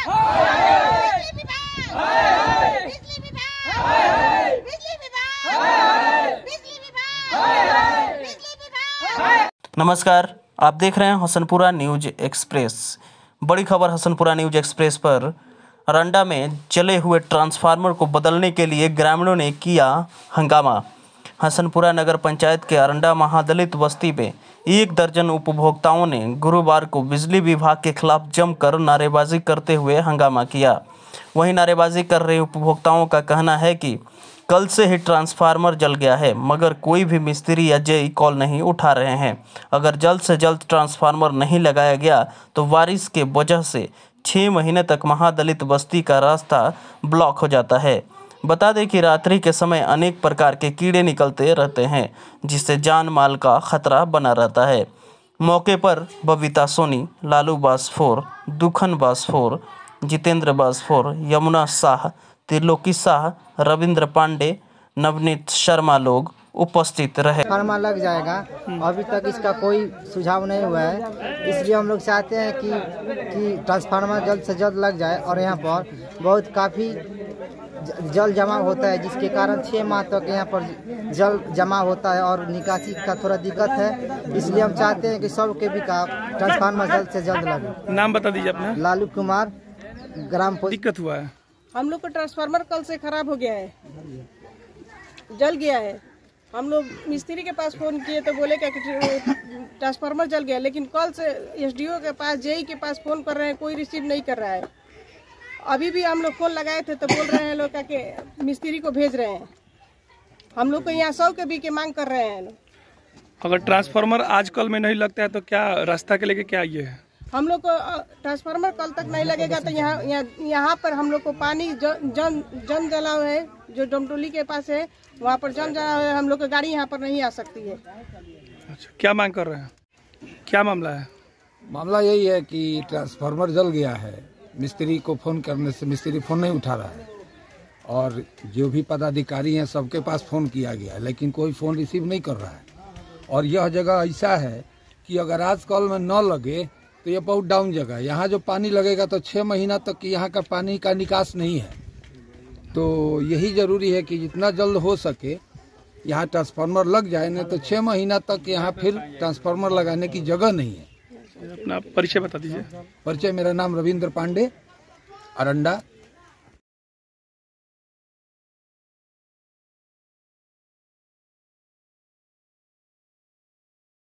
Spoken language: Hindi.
नमस्कार, आप देख रहे हैं हसनपुरा न्यूज एक्सप्रेस। बड़ी खबर हसनपुरा न्यूज एक्सप्रेस पर। अरंडा में जले हुए ट्रांसफार्मर को बदलने के लिए ग्रामीणों ने किया हंगामा। हसनपुरा नगर पंचायत के अरंडा महादलित बस्ती में 1 दर्जन उपभोक्ताओं ने गुरुवार को बिजली विभाग के खिलाफ जमकर नारेबाजी करते हुए हंगामा किया। वहीं नारेबाजी कर रहे उपभोक्ताओं का कहना है कि कल से ही ट्रांसफार्मर जल गया है, मगर कोई भी मिस्त्री या जेई कॉल नहीं उठा रहे हैं। अगर जल्द से जल्द ट्रांसफार्मर नहीं लगाया गया तो बारिश के वजह से 6 महीने तक महादलित बस्ती का रास्ता ब्लॉक हो जाता है। बता दें कि रात्रि के समय अनेक प्रकार के कीड़े निकलते रहते हैं, जिससे जान माल का खतरा बना रहता है। मौके पर बबीता सोनी, लालू बासफोर, दुखन बासफोर, जितेंद्र बासफोर, यमुना शाह, त्रिलोकी शाह, रविंद्र पांडे, नवनीत शर्मा लोग उपस्थित रहे। ट्रांसफार्मर लग जाएगा, अभी तक इसका कोई सुझाव नहीं हुआ है, इसलिए हम लोग चाहते हैं कि ट्रांसफार्मर जल्द से जल्द लग जाए। और यहाँ पर बहुत काफ़ी जल जमा होता है, जिसके कारण 6 माह तक यहाँ पर जल जमा होता है और निकासी का थोड़ा दिक्कत है। इसलिए हम चाहते हैं कि सबके भी का ट्रांसफार्मर जल्द से जल्द लगे। नाम बता दीजिए अपना। लालू कुमार, ग्राम। दिक्कत हुआ है, हम लोग को ट्रांसफार्मर कल से खराब हो गया है, जल गया है। हम लोग मिस्त्री के पास फोन किए तो बोले क्या कि ट्रांसफार्मर जल गया, लेकिन कल से एसडीओ के पास, जेई के पास फोन कर रहे हैं, कोई रिसीव नहीं कर रहा है। अभी भी हम लोग फोन लगाए थे तो बोल रहे हैं लोग कि मिस्त्री को भेज रहे हैं। हम लोग को यहाँ 100 के बी के मांग कर रहे हैं। अगर ट्रांसफार्मर आज कल में नहीं लगता है तो क्या रास्ता के लेके क्या ये है? हम लोग को ट्रांसफार्मर कल तक नहीं लगेगा तो यहाँ पर हम लोग को पानी जम जला हुआ है, जो डमटोली के पास है वहाँ पर जम जला हुआ है। हम लोग की गाड़ी यहाँ पर नहीं आ सकती है। अच्छा, क्या मांग कर रहे हैं? क्या मामला है? मामला यही है कि ट्रांसफार्मर जल गया है। मिस्त्री को फ़ोन करने से मिस्त्री फ़ोन नहीं उठा रहा है, और जो भी पदाधिकारी हैं सबके पास फ़ोन किया गया है, लेकिन कोई फ़ोन रिसीव नहीं कर रहा है। और यह जगह ऐसा है कि अगर आज कल में न लगे तो ये बहुत डाउन जगह है। यहाँ जो पानी लगेगा तो 6 महीना तक यहाँ का पानी का निकास नहीं है। तो यही ज़रूरी है कि जितना जल्द हो सके यहाँ ट्रांसफार्मर लग जाए, नहीं तो 6 महीना तक यहाँ फिर ट्रांसफार्मर लगाने की जगह नहीं है। अपना परिचय बता दीजिए। परिचय, मेरा नाम रविंद्र पांडे, अरंडा।